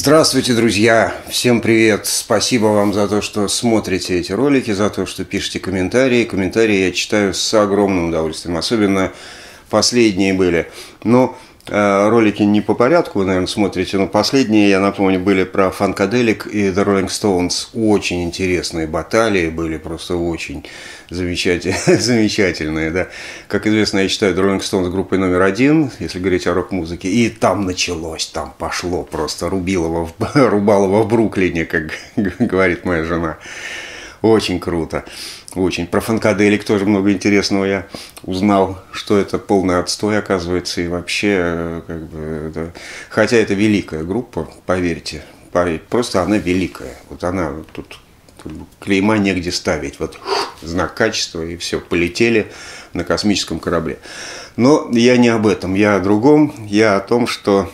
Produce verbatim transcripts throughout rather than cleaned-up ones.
Здравствуйте, друзья! Всем привет! Спасибо вам за то, что смотрите эти ролики, за то, что пишете комментарии. Комментарии я читаю с огромным удовольствием, особенно последние были. Но э, ролики не по порядку, вы, наверное, смотрите, но последние, я напомню, были про Funkadelic и The Rolling Stones. Очень интересные баталии были, просто очень замечательные, замечательные, да. Как известно, я считаю The Rolling Stones группой номер один, если говорить о рок-музыке. И там началось, там пошло просто Рубилово, Рубалово в Бруклине, как говорит моя жена. Очень круто. Очень. Про Funkadelic тоже много интересного я узнал, что это полный отстой, оказывается, и вообще, как бы, да. Хотя это великая группа, поверьте, поверьте, просто она великая. Вот она тут клейма негде ставить, вот знак качества, и все, полетели на космическом корабле. Но я не об этом, я о другом, я о том, что,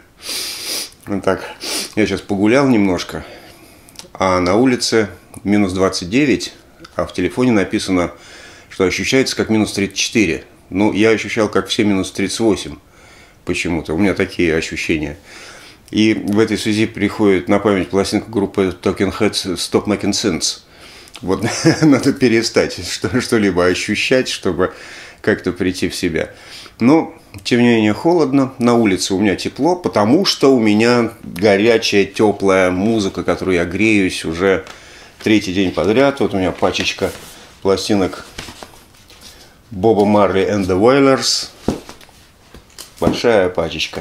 ну так, я сейчас погулял немножко, а на улице минус двадцать девять, а в телефоне написано, что ощущается как минус тридцать четыре. Ну, я ощущал как все минус тридцать восемь почему-то. У меня такие ощущения. И в этой связи приходит на память пластинка группы Talking Heads Stop Making Sense. Вот надо перестать что-либо ощущать, чтобы как-то прийти в себя. Но, тем не менее, холодно. На улице у меня тепло, потому что у меня горячая, теплая музыка, которую я греюсь уже третий день подряд. Вот у меня пачечка пластинок Боба Марли and the Wailers. Большая пачечка.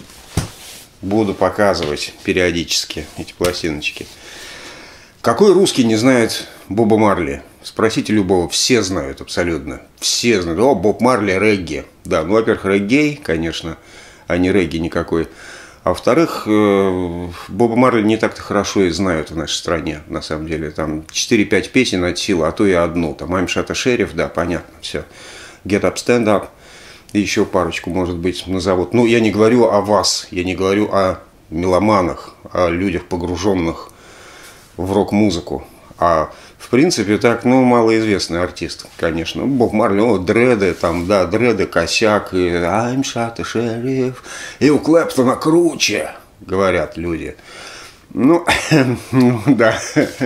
Буду показывать периодически эти пластиночки. Какой русский не знает Боба Марли? Спросите любого, все знают абсолютно. Все знают. О, Боб Марли, регги. Да, ну, во-первых, реггей, конечно, а не регги никакой. А во-вторых, Боба Марли не так-то хорошо и знают в нашей стране, на самом деле. Там четыре-пять песен от силы, а то и одну. Там I'm Shot a Sheriff, да, понятно, все. Get Up, Stand Up. И еще парочку, может быть, назовут. Ну, я не говорю о вас, я не говорю о меломанах, о людях, погруженных в рок-музыку. А, в принципе, так, ну, малоизвестный артист, конечно. Боб Марли, о, дреды, там, да, дреды, косяк, и I'm Shot a Sheriff. И у Клэптона круче, говорят люди. Ну, да,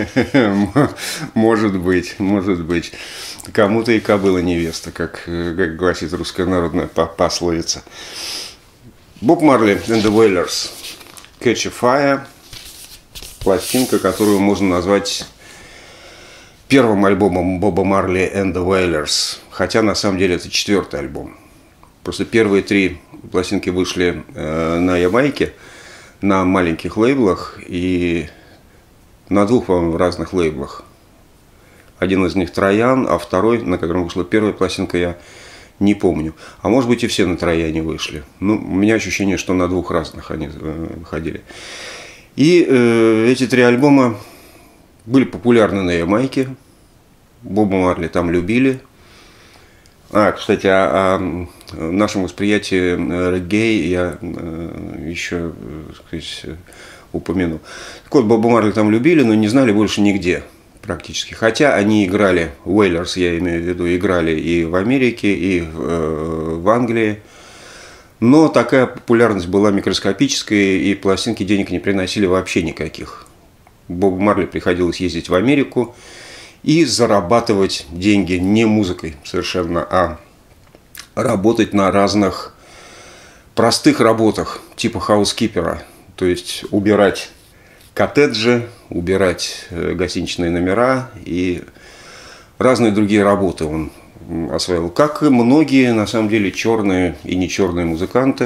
может быть, может быть. Кому-то и кобыла невеста, как, как гласит русская народная пословица. Боб Марли and the Wailers. Catch a Fire. Пластинка, которую можно назвать первым альбомом Боба Марли and the Wailers. Хотя, на самом деле, это четвертый альбом. Просто первые три пластинки вышли э, на Ямайке, на маленьких лейблах и на двух, по-моему, разных лейблах. Один из них Троян, а второй, на котором вышла первая пластинка, я не помню. А может быть и все на Трояне вышли. Ну, у меня ощущение, что на двух разных они выходили. И э, эти три альбома были популярны на Ямайке. Боба Марли там любили. А, кстати, о, о нашем восприятии реггей я э, еще, так сказать, упомяну. Так вот, Боба Марли там любили, но не знали больше нигде практически. Хотя они играли, Wailers, я имею в виду, играли и в Америке, и в, э, в Англии. Но такая популярность была микроскопическая, и пластинки денег не приносили вообще никаких. Бобу Марли приходилось ездить в Америку и зарабатывать деньги не музыкой совершенно, а работать на разных простых работах, типа хаускипера. То есть убирать коттеджи, убирать гостиничные номера и разные другие работы он освоил. Как и многие, на самом деле, черные и не черные музыканты.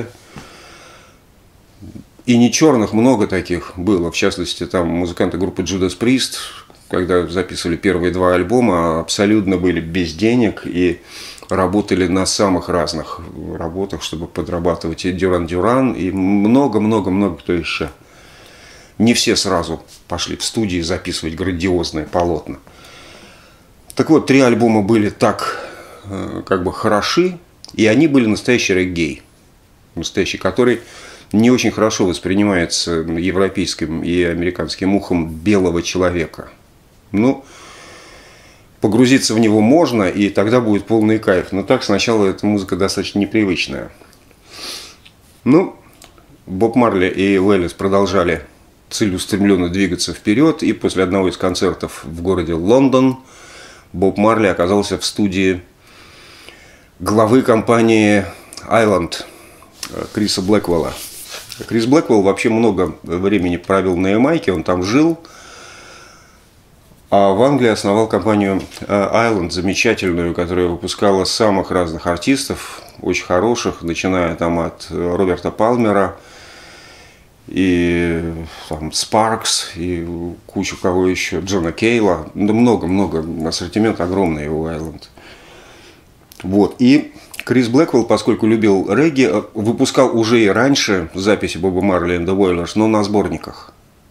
И не черных много таких было. В частности, там музыканты группы Judas Priest, когда записывали первые два альбома, абсолютно были без денег и работали на самых разных работах, чтобы подрабатывать. И Дюран Дюран, и много-много-много кто еще. Не все сразу пошли в студии записывать грандиозные полотна. Так вот, три альбома были так, как бы, хороши, и они были настоящий реггей. Настоящий, который не очень хорошо воспринимается европейским и американским ухом белого человека. Ну, погрузиться в него можно, и тогда будет полный кайф. Но так сначала эта музыка достаточно непривычная. Ну, Боб Марли и Wailers продолжали целеустремленно двигаться вперед. И после одного из концертов в городе Лондон Боб Марли оказался в студии главы компании Island Криса Блэквелла. Крис Блэквелл вообще много времени провел на Ямайке, он там жил. А в Англии основал компанию Island, замечательную, которая выпускала самых разных артистов, очень хороших, начиная там от Роберта Палмера и там Спаркс, и кучу кого еще, Джона Кейла. Да много-много, ассортимент огромный у Island. Вот, и Крис Блэквелл, поскольку любил регги, выпускал уже и раньше записи Боба Марли and the Wailers, но на сборниках.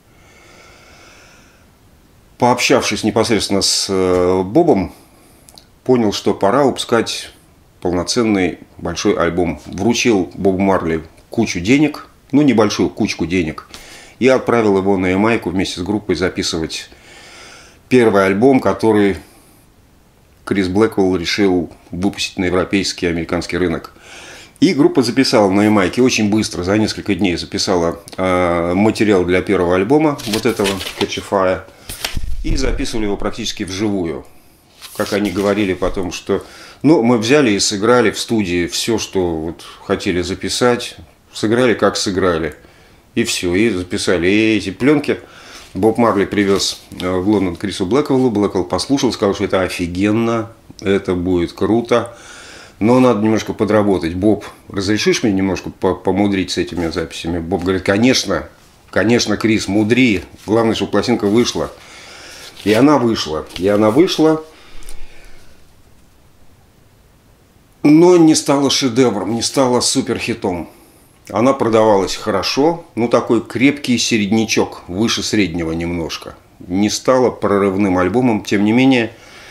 Пообщавшись непосредственно с Бобом, понял, что пора выпускать полноценный большой альбом. Вручил Бобу Марли кучу денег, ну небольшую кучку денег, и отправил его на Ямайку вместе с группой записывать первый альбом, который Крис Блэквелл решил выпустить на европейский и американский рынок. И группа записала на Ямайке очень быстро, за несколько дней записала э, материал для первого альбома, вот этого Catch-A-Fire. И записывали его практически вживую. Как они говорили потом, что ну, мы взяли и сыграли в студии все, что вот хотели записать. Сыграли, как сыграли. И все, и записали. И эти пленки Боб Марли привез в Лондон Крису Блэквеллу. Блэквелл послушал, сказал, что это офигенно, это будет круто. Но надо немножко подработать. Боб, разрешишь мне немножко помудрить с этими записями? Боб говорит, конечно, конечно, Крис, мудри. Главное, чтобы пластинка вышла. И она вышла. И она вышла, но не стала шедевром, не стала суперхитом. Она продавалась хорошо, ну такой крепкий середнячок, выше среднего немножко. Не стала прорывным альбомом, тем не менее,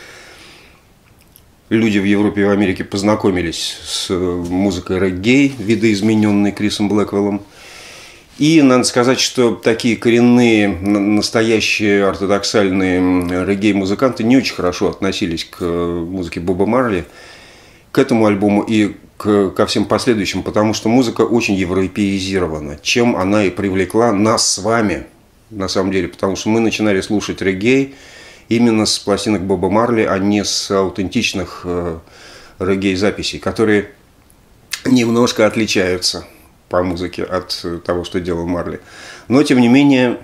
люди в Европе и в Америке познакомились с музыкой регги, видоизмененной Крисом Блэквеллом. И надо сказать, что такие коренные, настоящие ортодоксальные регги-музыканты не очень хорошо относились к музыке Боба Марли, к этому альбому и к, ко всем последующим, потому что музыка очень европеизирована, чем она и привлекла нас с вами, на самом деле, потому что мы начинали слушать регги именно с пластинок Боба Марли, а не с аутентичных регги-записей, которые немножко отличаются по музыке от того, что делал Марли. Но, тем не менее,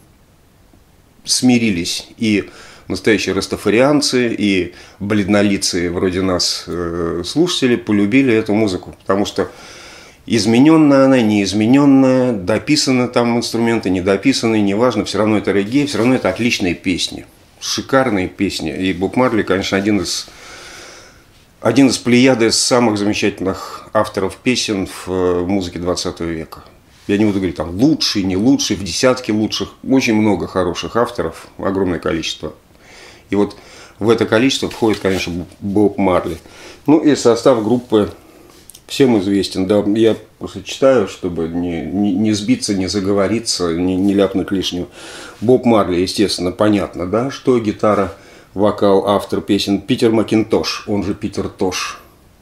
смирились и настоящие растафарианцы, и бледнолицые вроде нас слушатели полюбили эту музыку, потому что измененная она, неизмененная, дописаны там инструменты, недописанные, неважно, все равно это регги, все равно это отличные песни, шикарные песни. И Боб Марли, конечно, один из Один из плеяды самых замечательных авторов песен в музыке двадцатого века. Я не буду говорить, там, лучший, не лучший, в десятке лучших. Очень много хороших авторов, огромное количество. И вот в это количество входит, конечно, Боб Марли. Ну и состав группы всем известен. Да, я просто читаю, чтобы не, не, не сбиться, не заговориться, не, не ляпнуть лишнего. Боб Марли, естественно, понятно, да, что гитара, вокал, автор песен Питер Макинтош, он же Питер Тош.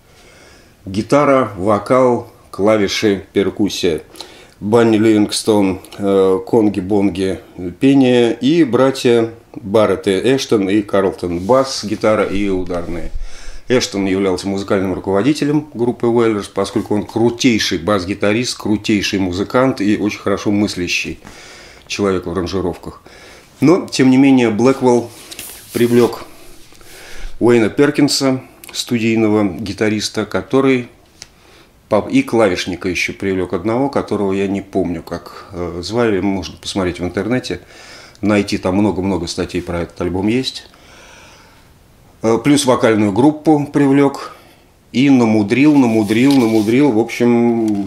Гитара, вокал, клавиши, перкуссия. Банни Ливингстон, конги-бонги, пение. И братья Барретт Эштон и Карлтон, бас, гитара и ударные. Эштон являлся музыкальным руководителем группы Wailers, поскольку он крутейший бас-гитарист, крутейший музыкант и очень хорошо мыслящий человек в аранжировках. Но, тем не менее, Блэквелл привлек Уэйна Перкинса, студийного гитариста, который и клавишника еще привлек одного, которого я не помню, как звали, можно посмотреть в интернете, найти, там много-много статей про этот альбом есть. Плюс вокальную группу привлек и намудрил, намудрил, намудрил, в общем...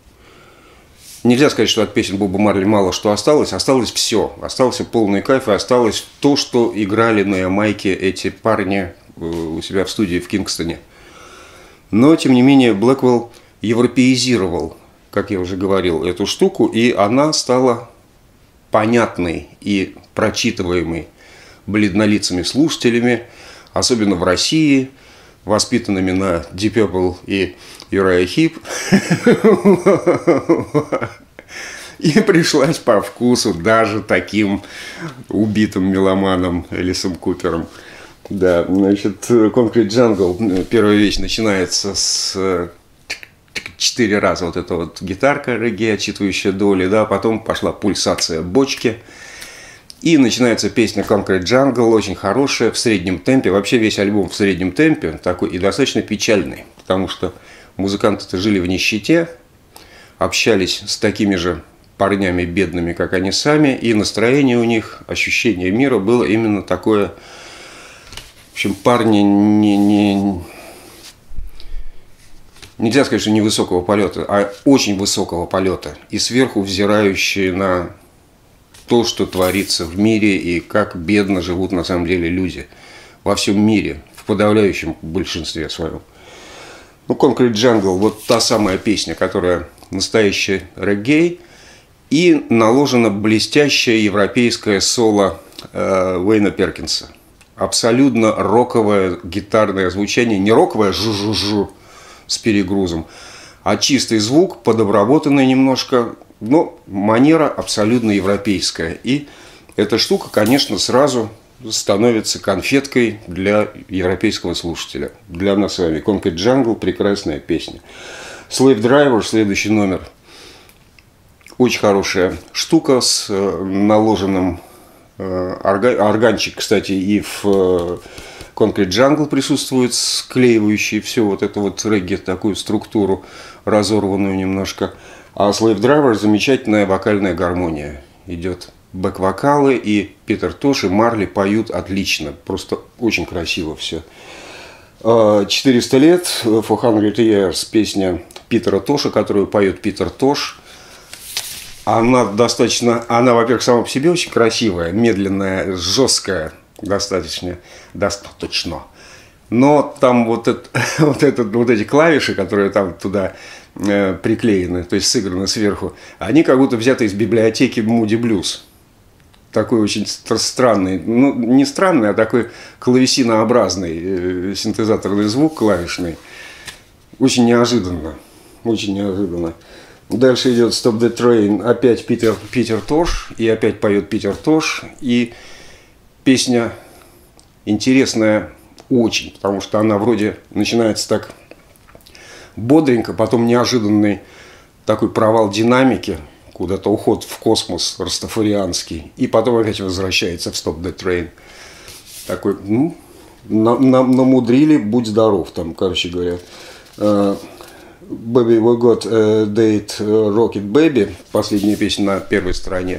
Нельзя сказать, что от песен Боба Марли мало что осталось. Осталось все. Остался полный кайф, и осталось то, что играли на Ямайке эти парни у себя в студии в Кингстоне. Но, тем не менее, Блэквелл европеизировал, как я уже говорил, эту штуку, и она стала понятной и прочитываемой бледнолицами слушателями, особенно в России, воспитанными на Deep Purple и Uriah Heep. И пришлась по вкусу даже таким убитым меломаном Элисом Купером. Да, значит, Concrete Jungle, первая вещь начинается с четыре раза вот эта вот гитарка регги, отчитывающая доли, да, потом пошла пульсация бочки. И начинается песня Concrete Jungle, очень хорошая, в среднем темпе. Вообще весь альбом в среднем темпе, такой и достаточно печальный, потому что музыканты-то жили в нищете, общались с такими же парнями бедными, как они сами, и настроение у них, ощущение мира было именно такое. В общем, парни не, не, нельзя сказать, что невысокого полета, а очень высокого полета, и сверху взирающие на то, что творится в мире и как бедно живут на самом деле люди во всем мире, в подавляющем большинстве своем. Ну, Concrete Jungle, вот та самая песня, которая настоящий реггей, и наложено блестящее европейское соло э, Уэйна Перкинса. Абсолютно роковое гитарное звучание, не роковое жу-жу-жу с перегрузом, а чистый звук, подобработанный немножко. Но манера абсолютно европейская. И эта штука, конечно, сразу становится конфеткой для европейского слушателя. Для нас с вами. Concrete Jungle – прекрасная песня. Slave Driver – следующий номер. Очень хорошая штука с наложенным орган... органчик, кстати, и в Concrete Jungle присутствует, склеивающий все вот это вот регги, такую структуру, разорванную немножко. А Slave Driver замечательная вокальная гармония. Идет бэк-вокалы, и Питер Тош и Марли поют отлично. Просто очень красиво все. четыреста лет, четыреста years, песня Питера Тоша, которую поет Питер Тош. Она достаточно, она, во-первых, сама по себе очень красивая, медленная, жесткая, достаточно, достаточно. Но там вот, это, вот, это, вот эти клавиши, которые там туда э, приклеены, то есть сыграны сверху, они как будто взяты из библиотеки Moody Blues. Такой очень странный, ну не странный, а такой клавесинообразный э, синтезаторный звук клавишный. Очень неожиданно, очень неожиданно. Дальше идет Stop the Train, опять Питер, Питер Тош, и опять поет Питер Тош. И песня интересная очень, потому что она вроде начинается так бодренько, потом неожиданный такой провал динамики, куда-то уход в космос растафарианский, и потом опять возвращается в Stop the Train. Такой, ну, нам, нам намудрили, будь здоров, там, короче говоря. Baby, we got a date, Rocket Baby, последняя песня на первой стороне.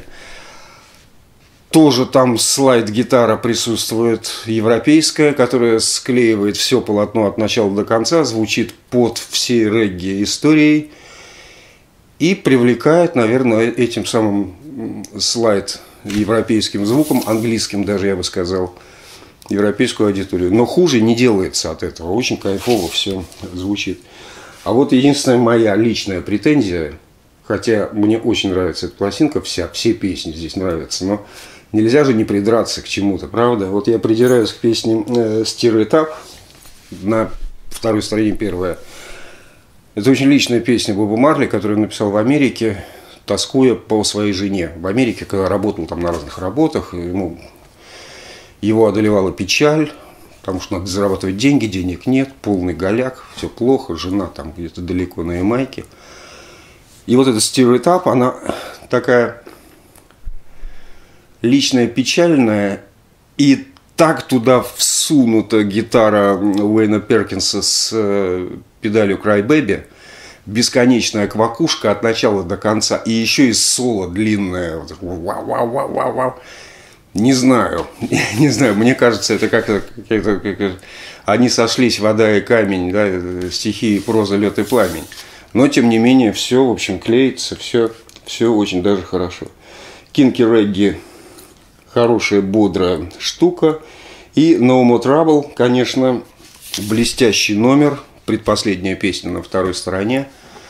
Тоже там слайд-гитара присутствует европейская, которая склеивает все полотно от начала до конца, звучит под всей регги историей и привлекает, наверное, этим самым слайд европейским звуком, английским даже, я бы сказал, европейскую аудиторию. Но хуже не делается от этого, очень кайфово все звучит. А вот единственная моя личная претензия, хотя мне очень нравится эта пластинка, вся, все песни здесь нравятся, но нельзя же не придраться к чему-то, правда? Вот я придираюсь к песне Stir It Up, на второй стороне первая. Это очень личная песня Боба Марли, которую он написал в Америке, тоскуя по своей жене. В Америке, когда работал там на разных работах, ему, его одолевала печаль, потому что надо зарабатывать деньги, денег нет, полный голяк, все плохо, жена там где-то далеко на Ямайке. И вот эта Stir It Up, она такая личная, печальная, и так туда всунута гитара Уэйна Перкинса с педалью Cry Baby, бесконечная квакушка от начала до конца, и еще и соло длинное, вот, вау-вау-вау-вау-вау. Не знаю, не знаю, мне кажется, это как-то, как-то, как-то они сошлись, вода и камень, да, стихи, проза, лед и пламень. Но, тем не менее, все, в общем, клеится, все, все очень даже хорошо. Кинки регги – хорошая, бодрая штука. И No More Trouble, конечно, блестящий номер, предпоследняя песня на второй стороне.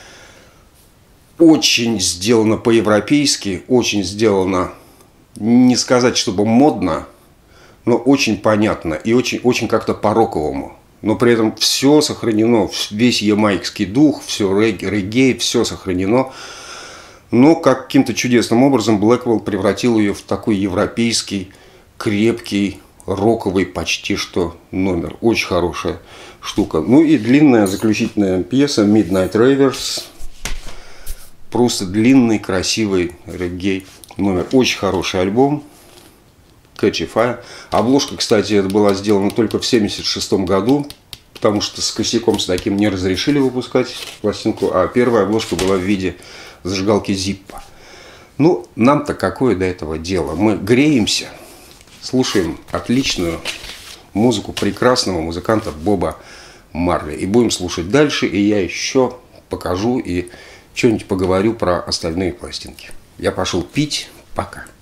Очень сделано по-европейски, очень сделано... Не сказать, чтобы модно, но очень понятно и очень, очень как-то по-роковому. Но при этом все сохранено, весь ямайский дух, все регги, регги, все сохранено. Но каким-то чудесным образом Блэквелл превратил ее в такой европейский, крепкий, роковый почти что номер. Очень хорошая штука. Ну и длинная заключительная пьеса Midnight Ravers. Просто длинный, красивый реггей номер. Очень хороший альбом. Catchy Fire. Обложка, кстати, это была сделана только в семьдесят шестом году, потому что с косяком с таким не разрешили выпускать пластинку, а первая обложка была в виде зажигалки Zippo. Ну, нам-то какое до этого дело? Мы греемся, слушаем отличную музыку прекрасного музыканта Боба Марли. И будем слушать дальше, и я еще покажу и что-нибудь поговорю про остальные пластинки. Я пошел пить. Пока.